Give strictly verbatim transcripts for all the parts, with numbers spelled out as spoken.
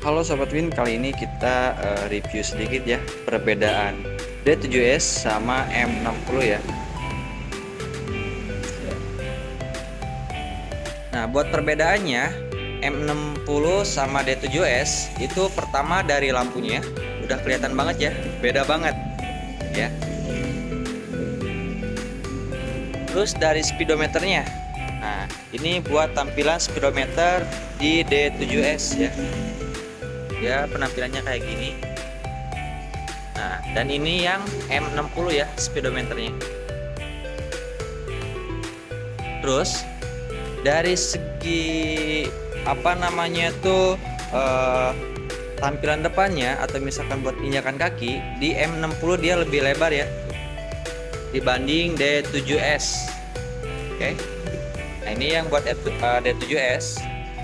Halo Sobat Win, kali ini kita uh, review sedikit ya perbedaan D tujuh S sama M enam puluh ya. Nah, buat perbedaannya M enam puluh sama D tujuh S itu pertama dari lampunya udah kelihatan banget ya, beda banget ya. Terus dari speedometernya, nah ini buat tampilan speedometer di D tujuh S ya. Ya, penampilannya kayak gini. Nah, dan ini yang M enam puluh ya speedometernya. Terus dari segi apa namanya tuh eh, tampilan depannya atau misalkan buat injakan kaki di M enam puluh dia lebih lebar ya dibanding D tujuh S. Oke. Nah, ini yang buat D tujuh S.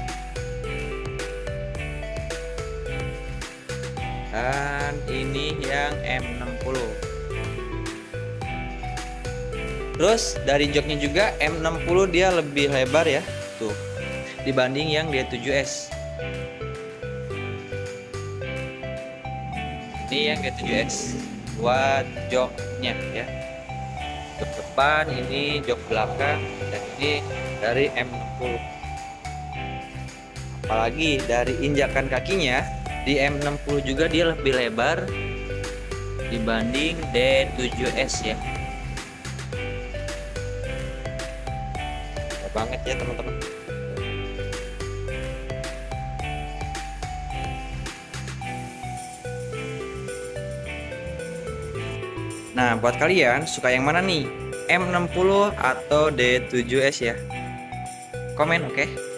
Dan ini yang M enam puluh. Terus dari joknya juga M enam puluh dia lebih lebar ya tuh dibanding yang D tujuh S. Ini yang D tujuh S buat joknya ya. Jok depan, ini jok belakang, dan ini dari M enam puluh. Apalagi dari injakan kakinya di M enam puluh juga dia lebih lebar dibanding D tujuh S ya. Lebar banget ya teman-teman. Nah, buat kalian suka yang mana nih? M enam puluh atau D tujuh S ya? Komen, oke? Okay?